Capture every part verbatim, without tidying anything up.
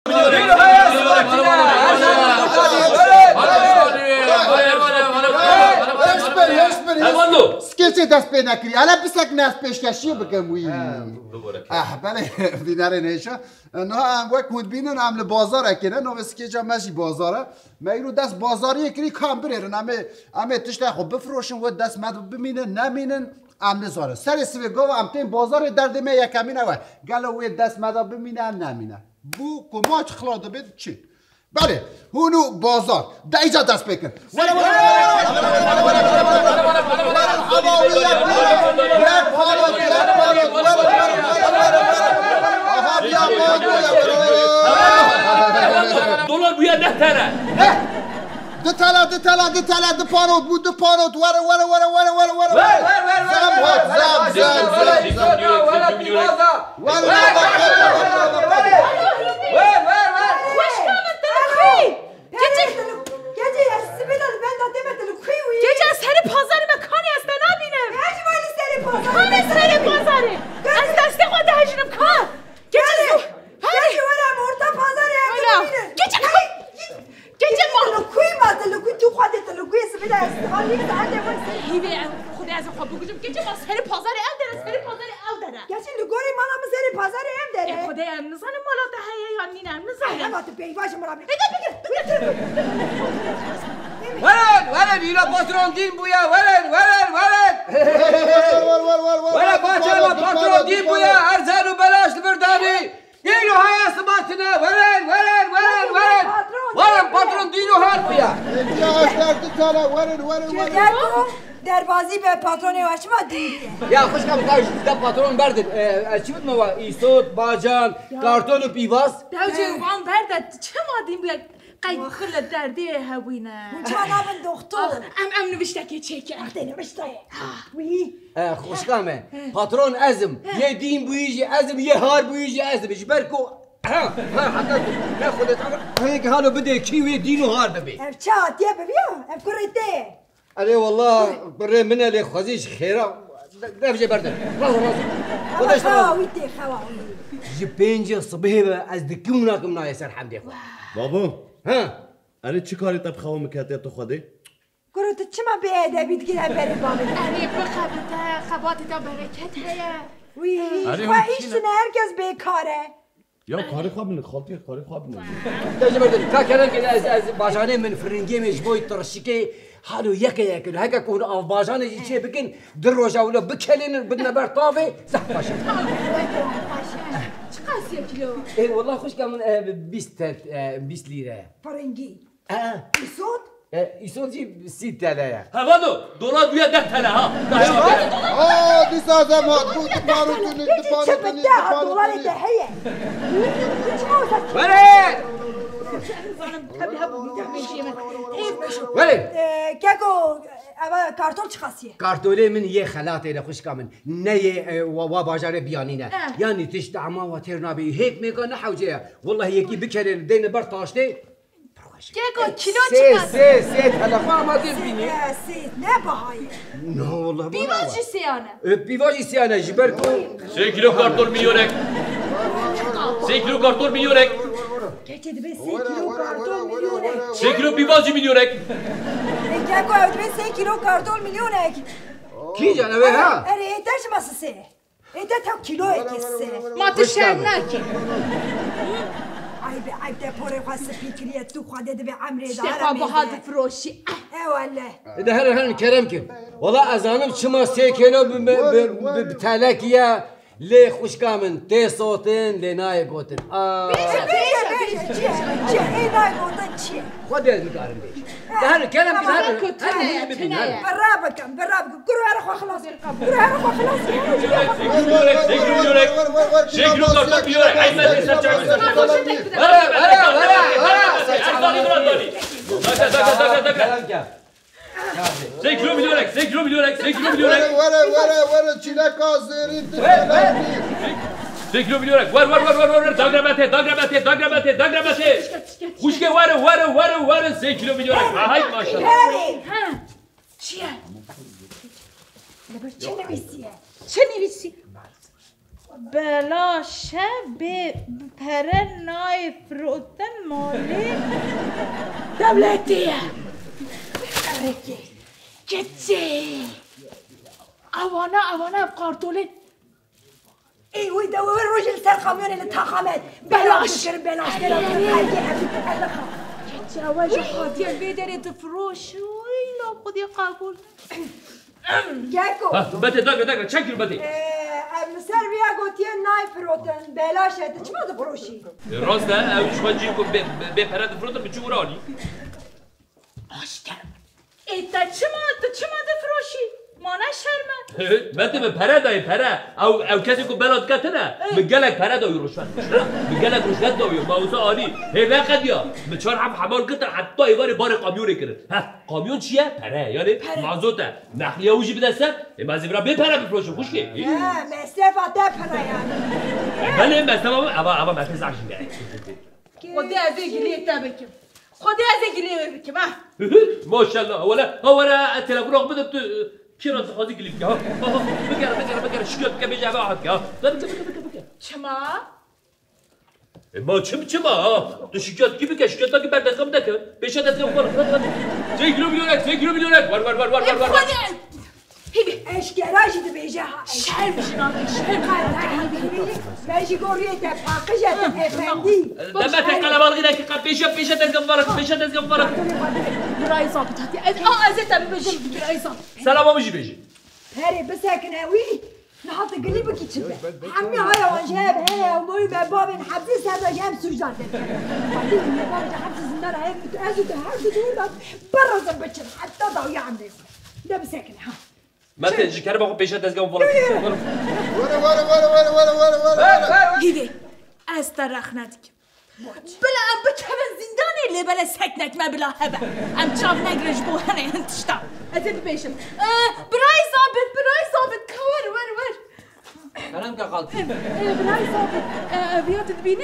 سکیچه دست پی نکری حالا بسک نست پیشکشی بکن وی اه بله بیناره نیشه نه هم وقت مود بینن هم لبازاره کنه نه سکیچه مشی بازاره میرو دست بازاری کری کام برن همه همه تشته خب بفروشن و دست مد بمینن نمینن هم نزاره سر سوی گو هم تیم بازار درد می یکمینه و گلو وی دست مد بمینه نمینه بو کماچ خلاده بید چی بله هونو بازار ده ایجا دست بکن وره وره وره دولار بویا ده تره ده تله ده تله ده تله ده پانوت بود ده پانوت وره وره وره وره وره وره زم هات زم زم زم گیجه از سر پازاری مکانی است نبینم هجی ولی سر پازاری کانی سر پازاری از دسته خود هجنم کار گیجه زو گیجه ولی مرتا پازاری هجنم گیجه کن گیجه ما لکوی ما دلکوی تو خودت لکوی سبیل استقالی ساعت اول سر هیوی خودی از خود بگوشم گیجه ما سر پازاری ام داره سر پازاری ام داره گیجه لگوری من هم سر پازاری ام داره خودی ام نزانه مالا ده هیه یا نینم نزانه اما تو بیواش مرابی ایده بگه ولد ولد اینا پاترون دین بویا ولد ولد ولد ولد باچه پاترون دین بویا هر زن و بلاش برداری اینو های اسماتنه ولد ولد ولد ولد ولد پاترون دینو هر بویا در بازی به پاترون واشما دیگه یا خوش کم کارش ده پاترون بردن چی بود موا ایسود باجان کارتون و پیواز دوجه وان برد چه مادیم بویا قید خل دردی هوینه مجانا من دکتر ام ام نوشته که چه کرده نوشته وی خوشکامه پاترون ازم یه دین بویجی ازم یه هار بویجی ازم برکو ها ها حقا نه خودت هيك حالو بده كيوي دينو هار ببي ام شات يا ببيا ام كريتي علي والله بري من اللي خزيش خيره نفجي برد والله خدش خاويتي خاوي جي بينجي صبيبه از دكوناكم ناي سر حمدي بابا ها انا چی کاری طب خوام میکردی تو خودی؟ گروت چما به ادبیت گیره بری بابا اری بخبته خباتی تا برکت هیا وی خوا ایش نه هرگز بیکاره یا کاری خواب من خالتی کاری خواب من تاجي برد تا کردن که از از باجانه من فرنگی مجبوی ترشکی حالو یکی یکی هکا کون آف باجانه چی بکن در روزا ولا بکلین بدنا بر طافه صح باشه چقدر کیلو ايه والله خوش كان بيست بيست ليره فرنگی اه يسود يسود جي ستة هذايا هوادو دولار بویا ده تله ها آه دي سازه ما بود پانو تونی پانو چه تونی بده دولار دهیه ولد ولد كاكو اما كارتون چخاصيه كارتولي من يه خلاتي لخوش كامن نيه و باجار بيانينا يعني تشتعما وترنا بي هيك ميكا نحوجيه والله يكي بكر دين برطاشتي كاكو كيلو سي چخاص سي سي تلفا ما تبيني سي نه بهاي لا والله بيواجي سيانه بيواجي سيانه جبركو سه کیلو کارتون میلیونک سه کیلو کارتون میلیونک كاكي دبي سي كيلو كارتون مليونك سه کیلو پیوازی میلیونک كاكو دبي سي كيلو كارتون مليونك كي جانا بها اري ايتاش ما سي ايتا تا كيلو اكسي ما تشرناكي عيب عيب ده بوري خاص فكريه تو خاده دبي عمري ده شتاقا بهذا فروشي اي والله ده هر هر كرمكم والله ازانم شما سه كيلو بتلاكيا ليه خوش كامن تي صوتين لناي قوتن اه بيش بيش بيش جي اي ناي قوتن جي خد يا مقارن بيش ده هر كلام كده هر هر برابك برابك قروا هرخوا خلاص قروا هرخوا خلاص سه کیلو میلیونک سه کیلو کارتون میلیونک عیب نداری سر چه ورا ورا ورا ورا سه کیلو میلیونک سه کیلو میلیونک سه کیلو میلیونک وره وره وره چیلکا زیرین سه کیلو میلیونک ور ور ور ور ور داگرامته داگرامته داگرامته داگرامته خوشگه وره وره وره وره سه کیلو میلیونک های ماشاءالله ها چیه؟ لبر چه نویسیه؟ چه نویسی؟ بلاشه به پره نای فروتن مالی دولتیه کچی اوانه اوانه قارتولین ای وی دو روز سر خامیون التخامات بلاش بلاش کچی اول خاطر بیداری تفروش وی لا خودی قبول گکو بته داگر داگر چند کیلو بته مسر بیا گوتیه نای فروتن بلاشه ده چی ماذا فروشی راسته اوش خواهد جیم کن به پرد فروتن به چه ورانی آشتر ایتا چه ما چه ما فروشی ما نشرمه بته به پرد های پرد او او کسی که بلاد کتنه بگلک پرد های رشوت بگلک رشوت داوی موضوع عالی هی وقت یا به چهار هم حمال کتن حتی ایوار بار قامیون کرد ها قامیون چیه پره یعنی معزوته نخلیه اوجی بدسته مازی برا به پرد بفروشه خوش که نه مستفا ده پره یعنی بله مستفا اما اما مفیز عشق گره خودی از گلیه تبکم خودی از گلیه بکم ماشاءالله ولا هو انا التليفون اخبط كيرا خذي كليك ها بقرا بقرا بقرا شكوت كم جاب واحد ها بقرا بقرا بقرا چما ما چم چما تو شکایت کی بکش شکایت کی بعد دستم نکن بشه دستم ور سه کیلو میلیونک سه کیلو میلیونک ور ور ور ور ور ور اشکراش ده بیجه ها شرم شناکی شرم ماشي قرية باقية افندي دمت قلم الغدا كي قد بيشه بيشه دزقم فرق بيشه دزقم فرق برای ظابط هاتی اه ازت بيجي برای ظابط سلام بيجي بيجي هاري بساكن هوي نحط قلبك يتشبه عمي هاي وانجاب هاي وموي بابا حبسي هذا جام سجاد بعدين يا بابا حبسي زندان هاي متأذي تهرب تقول برا زبطش حتى ضوي عندي ده بساكن ها ما تجي كربا خو بيشه دزقم فرق ورا ورا ورا ورا ورا ورا ورا هیده از طرح ندیگم بلا ام بکمن زندانه اللي بلا سكنك ما بلا هبه ام تشاف نقرج بو هنا انتشتا ازيد بيشم براي ظابط براي ظابط كور ور ور كلام كقلتي براي ظابط بيات تبيني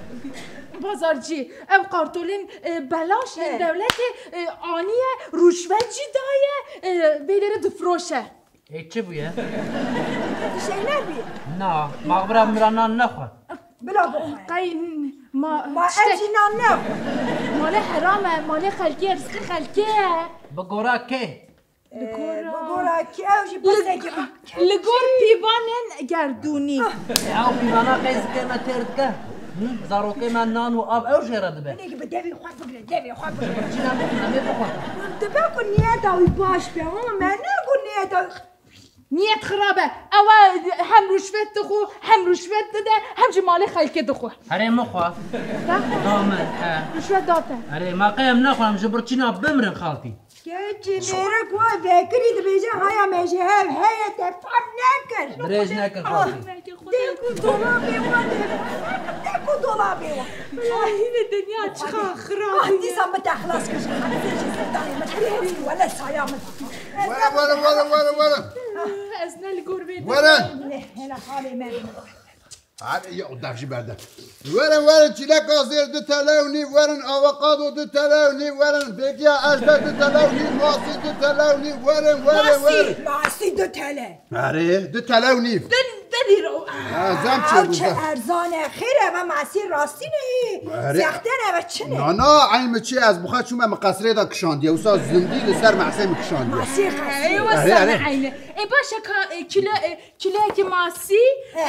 بازارجي او قارتولين بلاش دولت آنية رشوتجي دايه بيدر دفروشه هيك بويا شيء نبي نا مغبرة مرانان نخوة بلا بوها قاين ما ما أجي نام ماله حرامه ماله خلقيه رزق خلقيه بقورا كي بقولها كي أوجي بساكن لگور پیوانن گردونی او بيمانا قيز كيما تردكه زاروكي من نان و آب او جرد به نيجي بدبي خواب بقرا دبي خواب بقرا چینا بکنم می بخواه دبي كون نياتا ويباش به هم ما نقول نياتا نیت خرابه او هم رشوت دخو هم رشوت داده هم جمال خلقه دخو هره مخواه دامن رشوت داده هره ما قيم نخوام جبرتشينا بمرن خالتي كيتشي ميرك وذاكري دبيجا هيا ماشي هاي هيا تفهم ناكر دريج ناكر خالتي ديكو دولابي ديكو دولابي این دنیا چقدر خرابه عندي صمت خلاص كش حتى ما تحريري ولا سايام ورا ورا ورا ورا ورا از نلگور بید ورا هنا حالي ما عاد يا قدامشي بعد ورا ورا تشيلا كازير دو تلاوني ورن افوكادو دو تلاوني ورن بيكيا اجدا دو تلاوني ماسي دو تلاوني ورن ورن ورن ماسي دو تلا اره دو تلاوني دلی رو زم چه چه ارزانه خیره و ماسي راستي نه زختنه و چنه نه نه عین چی از بخاط شما مقصره دا کشاندی اوسا زندگی لسر محسن مکشاندی ماسي خاصي ایوه سانه عینه ای باشه کلا کلا که ماسی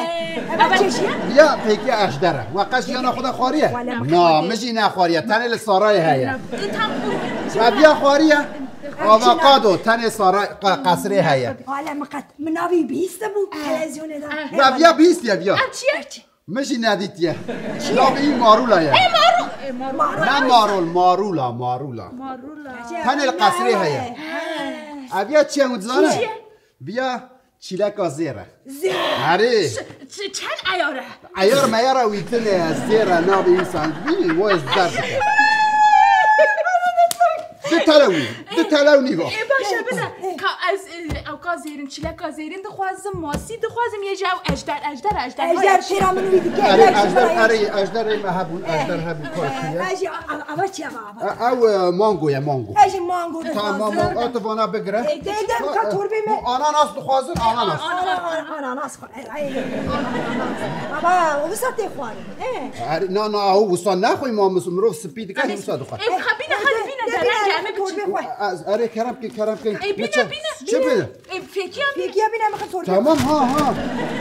بیا پیکی اشدره وقش یا نخدا خواریه نه مجی نه خواریه تنه لسارای هیا و بیا خواریه آووکادو تنه سارای قصره هیا حالا مقت مناوی بیسته بود تلویزیون دا و بیا بیست یا بیا چیه؟ مجی ندیدیه ناوی این مارولا یا نه مارول مارولا مارولا تنه القصره هیا بیا چیه مدزانه؟ بیا چیلک زیره هری چند ایاره؟ ایار میاره ویتنه زیره نابی انسان بینی و از درد ای دو تلاونی دو تلاونی با باشه بده که از اوقا زیرین چلکا زیرین دخوازم ماسی دخوازم یه جو اجدر اجدر اجدر اجدر پیرا منو میدی که اجدر اره اجدر ای هبون اجدر هبون کارکیه اجی اوا چی اوا او مانگو یا مانگو اجی مانگو تمام آتوانا بگره دیدم که تربی می آناناس دخوازن آناناس آناناس بابا وسط خواره نه نه او وسط نخوی ما مرو سپید که وسط دخواه ای خبینه خبینه درنگ همه از اره کرم که کرم که ای بینه بینه چه بینه؟ ای فیکی هم فیکی هم بینه میخواد تربی تمام ها ها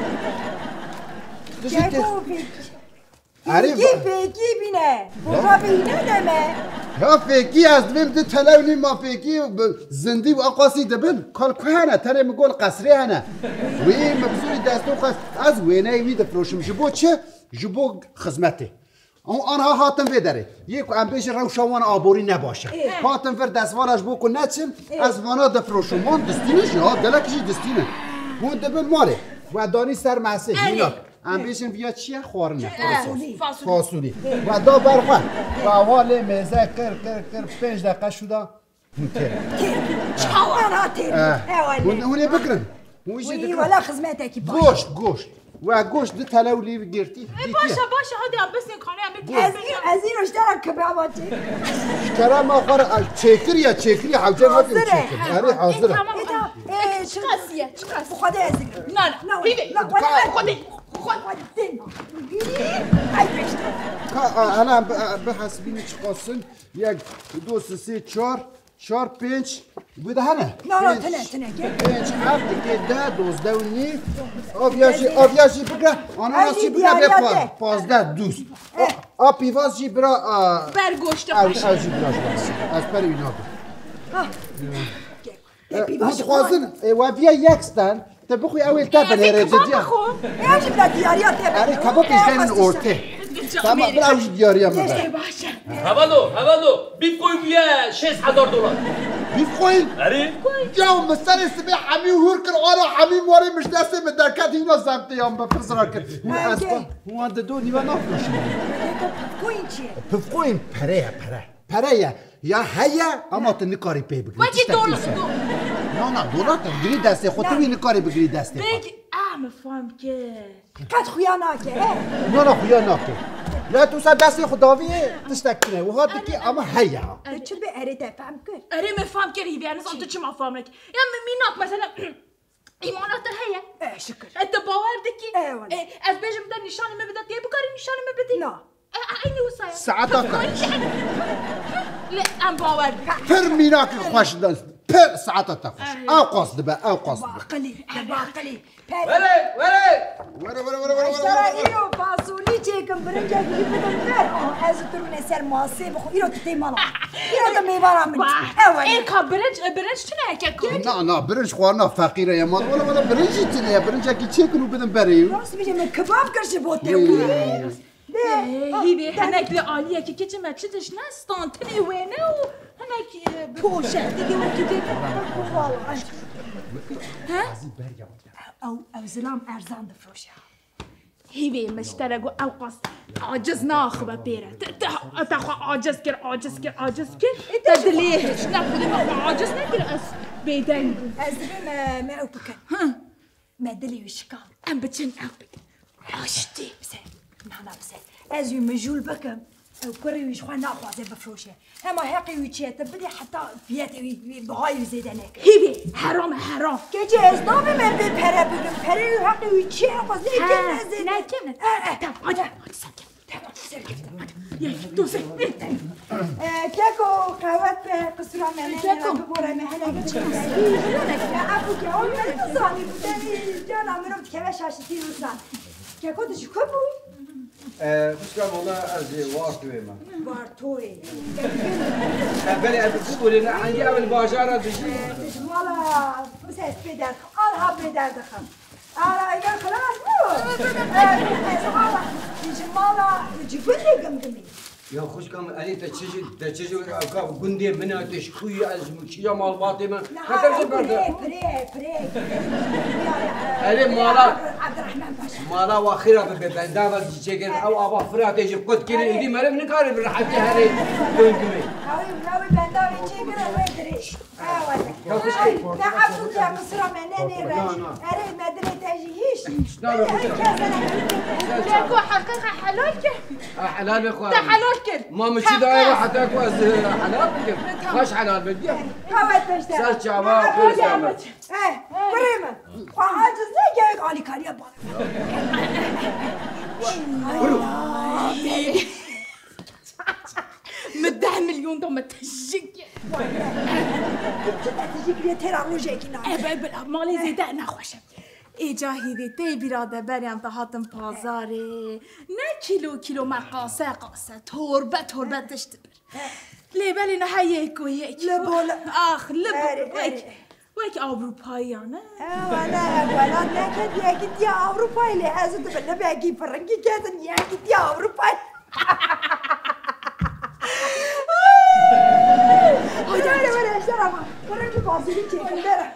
فیکی فیکی بینه بابا بینه دمه یا فیکی از دویم ده تلونی ما فیکی زندی و اقاسی دبن کال که هنه تره مگول قصری هنه وی مبزوی دستو خواست از وینه وی دفروشم جبو چه؟ جبو خزمته آنها هاتن ویداره یک ام بیش روشوان آبوری نباشه هاتن ور دستوارش بو که نچن از وانا دفروشمان دستینش ها دلکشی دستینه هون دبن ماله و دانی سر محسه هیناک ام بیشن بیا چیه خوارنه فاسولی و دا برخواه و حال میزه کر کر کر پنج دقیقه شده تیره چاوانا تیره هونه بکرن وی ولا خزمتکی باشه گوشت گوشت و گوشت ده تلولی گرتی باشه باشه هادی بس این کانه هم از این از این اشتراک کباباتی کرم آخر چکر یا چکری حوجه ما کنیم چکر اره حاضره چه قصیه چه قصیه خدا از این نه نه بیبی خودی خودی ای بشتر انا به حسبین چقاسن یک دو سه چهار چهار پنج بوده هنه نه نه تنه تنه که پنج هفت که ده دوزده و نی آبیاشی آبیاشی بگه آناناسی بگه به پاز پازده دوست آب پیواز جی برا برگوشت باشه از جی براش باشه از پر اینا بود متخوازن و بیا یکستن تا بخوی اول تا بنیره جدی ایش بلا دیاریا تبه اره کباب پیشتن ارته تمام براوش دیاریا مبر هوالو هوالو بیف کوی بیه شش هزار دلار بیف کوین؟ اره یا مثلا سبی حمی هور کر آره حمی مواری مش دسته به درکت اینا زمته یا بفرزرا کرد هو اسبا هو انده دو نیوه نافرشی کوین چیه؟ پف کوین پره پره پره یا هیا اما تو نکاری پی بگیری وقتی دولار نه نه دولار تا گری دسته خود توی نکاری بگیری دسته بگی اه مفهم که قد خویا ناکه نه نه خویا ناکه یا تو سر دسته خداویه تشتکنه و ها بکی اما هیا چه به اره تفهم که اره مفهم که ریوی هنوز آن تو چه مفهم نکی یا میناک مثلا ایمانات هیا اه شکر انت باور دکی اه والله از بیجم در نشانه میبدد یه بکاری نشانه میبدی نه اینی وسایل ساعتا کن لا ام باور پر میناک خوش دست پر ساعتا تخوش او قصد به او قصد به باقلی باقلی ولی ولی وره وره وره وره اشترا اینو فاصولی چیکم برنجه گیری بدم بر آه از تو من سر ماسه بخو اینو تو تیمالا اینو تو میبارم من این که برنج برنج چنه که کنی نه نه برنج خوارنا فقیره یا مال ولا ولا برنجی تنه برنج کی چه کنو بدم بری راست میگه من کباب کرشه بوته هیوی هنک لی عالیه که کچه مچتش نستان تنه وینه و هنک پوشه دیگه و تو دیگه او او زلام ارزان دفروشه هیوی مشترک و او قصد عاجز ناخبه بیره تخوا عاجز کر عاجز کر عاجز کر تدلیهش نخودی ما عاجز نکر از بیدنگ از ما ما او بکن ما دلی وشکان ام بچن او بکن عاشتی بسه نه نه بسه از یو مجول بکم او کری ویش خواه نخوازه بفروشه اما حقی وی چیه تبدی حتی فیاتی وی بغای زیده نکر هیوی حرام حرام که چه از نابی من به پره بگم پره وی حقی وی چیه خواه زیده نزیده نه کم نه تم آجا آجا سکم تمام سر گفتم یک دو سه کاکو قهوت به قصرا مهنه کاکو ببوره مهنه چه نه ابو که اون من نزانی بودنی جانا منم تکمه شاشتی روزن کاکو دشو که بود؟ بسیار والا از وارتوی من وارتوی بله از بقولی نه عنی اول بازار داشتی والا بس است بدر آن ها بدر دخم آره اگر خلاص نو از والا دیش مالا جبلی گم گمی يا خوش كم أني تشجع تشجع أكاب جندي منا تشكوي از مشيا مال باطي ما هكذا برده فريق فريق أني مالا عبد الرحمن باشا مالا وآخرها ببندابة تشجع أو أبا فرا تيجي قد كنا يدي مرة من كاري بالحاجة هذه دون كمي هاوي هاوي بندابة تشجع ويدري يا خوش لا عبد يا قصرة منني راش أري مدري تجيش شنو جاكو حقيقة حلال كيف حلال يا اخوان حلال كيف ما مشي دايره حتى اكو حلال كيف ماش حلال بدي هاوي تشتغل سال شعبان كل سنه ايه بريمة وعاجز زي جايك علي كاريا مدة مليون دو متشجك تجيك لي ترى روجيكي نعم اه بلا مالي زيدا نخوشم اجاهی تی براده بریم تا هاتم پازاره نه کیلو کیلو مقاسه قاسه تربه تربه دشت بر لیبلی نه یک و یک لبول آخ لبول ویک ویک اروپاییانه وانا ولا نكد يا كنت يا اوروبا اللي هذا تبنى باقي فرنجي كذا يا كنت يا اوروبا هاي ولا شرفه فرنجي باصي لي كيف امبارح